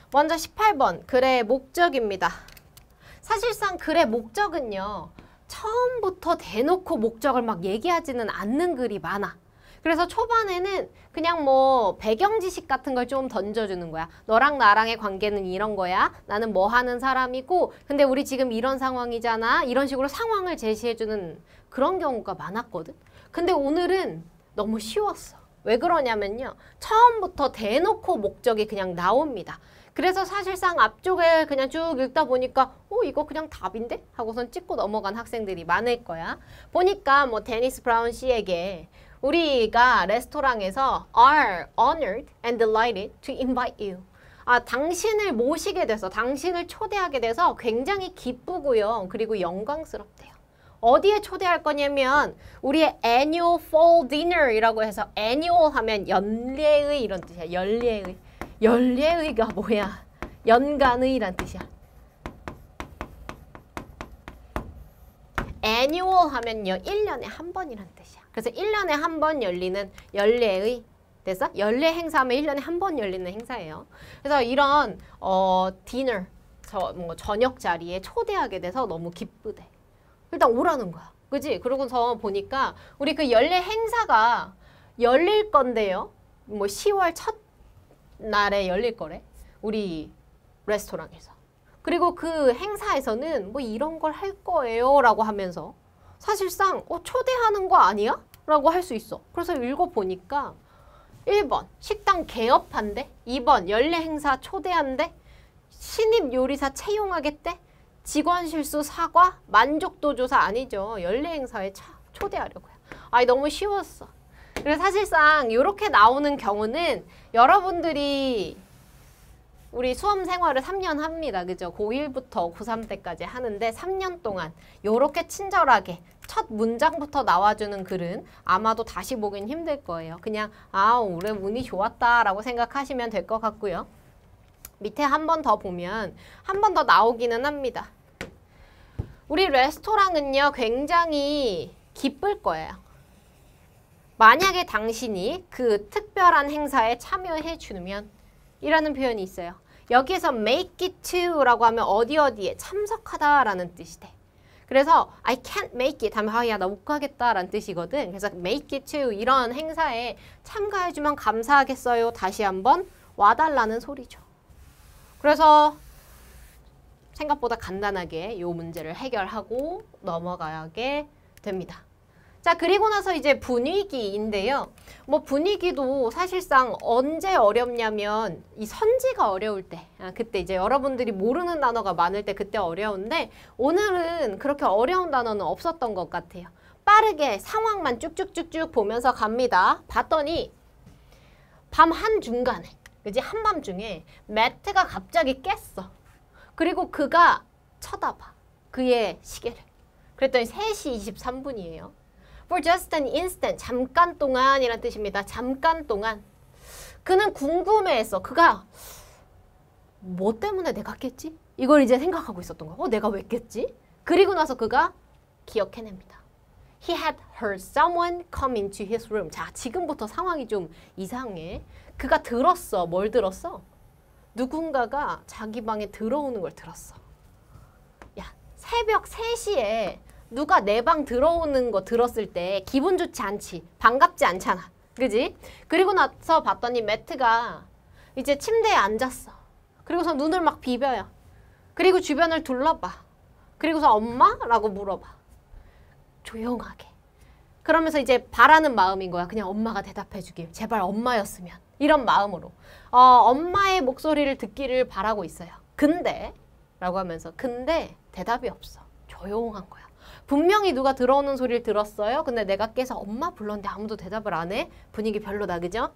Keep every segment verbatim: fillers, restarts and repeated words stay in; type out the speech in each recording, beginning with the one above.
먼저 십팔 번 글의 목적입니다. 사실상 글의 목적은요. 처음부터 대놓고 목적을 막 얘기하지는 않는 글이 많아. 그래서 초반에는 그냥 뭐 배경 지식 같은 걸 좀 던져주는 거야. 너랑 나랑의 관계는 이런 거야. 나는 뭐 하는 사람이고 근데 우리 지금 이런 상황이잖아. 이런 식으로 상황을 제시해주는 그런 경우가 많았거든. 근데 오늘은 너무 쉬웠어. 왜 그러냐면요. 처음부터 대놓고 목적이 그냥 나옵니다. 그래서 사실상 앞쪽에 그냥 쭉 읽다 보니까 어 이거 그냥 답인데? 하고선 찍고 넘어간 학생들이 많을 거야. 보니까 뭐 데니스 브라운 씨에게 우리가 레스토랑에서 are honored and delighted to invite you. 아, 당신을 모시게 돼서, 당신을 초대하게 돼서 굉장히 기쁘고요. 그리고 영광스럽대요. 어디에 초대할 거냐면 우리의 annual fall dinner이라고 해서 annual 하면 연례의 이런 뜻이야. 연례의. 연례의가 뭐야? 연간의란 뜻이야. annual 하면요. 일 년에 한 번이란 뜻이야. 그래서 일 년에 한 번 열리는 연례의 됐어? 연례 행사하면 일 년에 한 번 열리는 행사예요. 그래서 이런 어 디너, 저, 뭐 저녁 자리에 초대하게 돼서 너무 기쁘대. 일단 오라는 거야. 그지? 그러고서 보니까 우리 그 연례 행사가 열릴 건데요. 뭐 시월 첫 날에 열릴 거래. 우리 레스토랑에서. 그리고 그 행사에서는 뭐 이런 걸 할 거예요 라고 하면서 사실상 어, 초대하는 거 아니야? 라고 할 수 있어. 그래서 읽어보니까 일 번 식당 개업한대. 이 번 연례 행사 초대한대. 신입 요리사 채용하겠대. 직원 실수 사과. 만족도 조사 아니죠. 연례 행사에 차, 초대하려고요. 아이 너무 쉬웠어. 그래서 사실상 이렇게 나오는 경우는 여러분들이 우리 수험 생활을 삼 년 합니다. 그죠? 고일부터 고삼 때까지 하는데 삼 년 동안 이렇게 친절하게 첫 문장부터 나와주는 글은 아마도 다시 보긴 힘들 거예요. 그냥 아 올해 운이 좋았다 라고 생각하시면 될 것 같고요. 밑에 한 번 더 보면 한 번 더 나오기는 합니다. 우리 레스토랑은요 굉장히 기쁠 거예요. 만약에 당신이 그 특별한 행사에 참여해 주면 이라는 표현이 있어요. 여기에서 make it to 라고 하면 어디 어디에 참석하다 라는 뜻이 돼. 그래서 I can't make it 하면 아, 야, 나 못 가겠다 라는 뜻이거든. 그래서 make it to 이런 행사에 참가해 주면 감사하겠어요. 다시 한번 와달라는 소리죠. 그래서 생각보다 간단하게 이 문제를 해결하고 넘어가게 됩니다. 자, 그리고 나서 이제 분위기인데요. 뭐 분위기도 사실상 언제 어렵냐면 이 선지가 어려울 때, 아, 그때 이제 여러분들이 모르는 단어가 많을 때 그때 어려운데 오늘은 그렇게 어려운 단어는 없었던 것 같아요. 빠르게 상황만 쭉쭉쭉쭉 보면서 갑니다. 봤더니 밤 한중간에, 그지? 한밤중에 매트가 갑자기 깼어. 그리고 그가 쳐다봐. 그의 시계를. 그랬더니 세 시 이십삼 분이에요. For just an instant, 잠깐 동안이란 뜻입니다. 잠깐 동안. 그는 궁금해했어. 그가 뭐 때문에 내가 깼지? 이걸 이제 생각하고 있었던 거야. 어, 내가 왜 깼지? 그리고 나서 그가 기억해냅니다. He had heard someone come into his room. 자, 지금부터 상황이 좀 이상해. 그가 들었어. 뭘 들었어? 누군가가 자기 방에 들어오는 걸 들었어. 야, 새벽 세 시에 누가 내 방 들어오는 거 들었을 때 기분 좋지 않지. 반갑지 않잖아. 그지? 그리고 나서 봤더니 매트가 이제 침대에 앉았어. 그리고서 눈을 막 비벼요. 그리고 주변을 둘러봐. 그리고서 엄마? 라고 물어봐. 조용하게. 그러면서 이제 바라는 마음인 거야. 그냥 엄마가 대답해 주길. 제발 엄마였으면. 이런 마음으로. 어, 엄마의 목소리를 듣기를 바라고 있어요. 근데 라고 하면서 근데 대답이 없어. 조용한 거야. 분명히 누가 들어오는 소리를 들었어요. 근데 내가 깨서 엄마 불렀는데 아무도 대답을 안 해. 분위기 별로다. 그죠?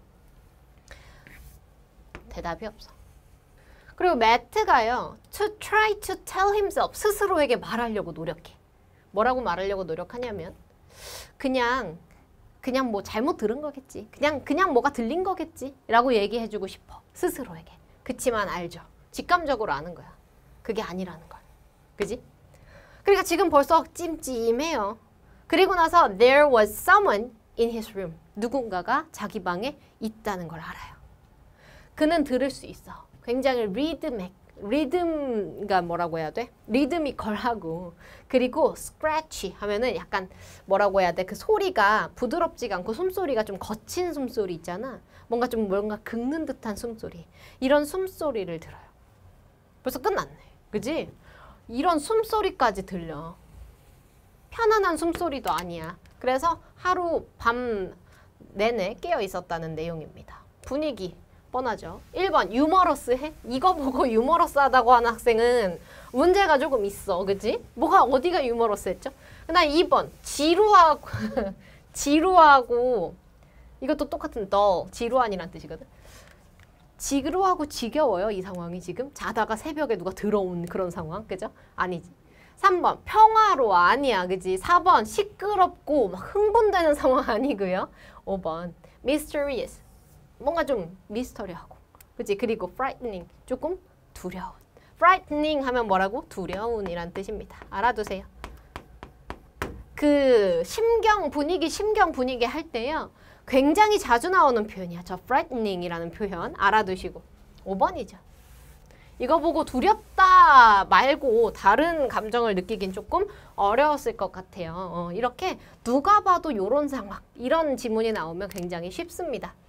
대답이 없어. 그리고 매트가요. To try to tell himself. 스스로에게 말하려고 노력해. 뭐라고 말하려고 노력하냐면 그냥 그냥 뭐 잘못 들은 거겠지. 그냥 그냥 뭐가 들린 거겠지. 라고 얘기해주고 싶어. 스스로에게. 그치만 알죠. 직감적으로 아는 거야. 그게 아니라는 걸. 그지? 그러니까 지금 벌써 찜찜해요. 그리고 나서 there was someone in his room. 누군가가 자기 방에 있다는 걸 알아요. 그는 들을 수 있어. 굉장히 리드믹, 리듬가 뭐라고 해야 돼? 리드미컬하고 그리고 scratchy 하면은 약간 뭐라고 해야 돼? 그 소리가 부드럽지가 않고 숨소리가 좀 거친 숨소리 있잖아. 뭔가 좀 뭔가 긁는 듯한 숨소리. 이런 숨소리를 들어요. 벌써 끝났네. 그지? 이런 숨소리까지 들려. 편안한 숨소리도 아니야. 그래서 하루 밤 내내 깨어 있었다는 내용입니다. 분위기 뻔하죠. 일 번 유머러스해? 이거 보고 유머러스하다고 하는 학생은 문제가 조금 있어. 그치? 뭐가 어디가 유머러스했죠? 그다음 이 번 지루하고 지루하고 이것도 똑같은 dull, 지루한이란 뜻이거든. 지루하고 지겨워요. 이 상황이 지금. 자다가 새벽에 누가 들어온 그런 상황. 그죠? 아니지. 삼 번 평화로워. 아니야. 그지? 사 번 시끄럽고 막 흥분되는 상황 아니고요. 오 번 mysterious. 뭔가 좀 미스터리하고. 그치? 그리고 frightening. 조금 두려운. frightening 하면 뭐라고? 두려운이란 뜻입니다. 알아두세요. 그 심경 분위기, 심경 분위기 할 때요. 굉장히 자주 나오는 표현이야. 저 frightening이라는 표현 알아두시고. 오 번이죠. 이거 보고 두렵다 말고 다른 감정을 느끼긴 조금 어려웠을 것 같아요. 어, 이렇게 누가 봐도 요런 상황, 이런 지문이 나오면 굉장히 쉽습니다.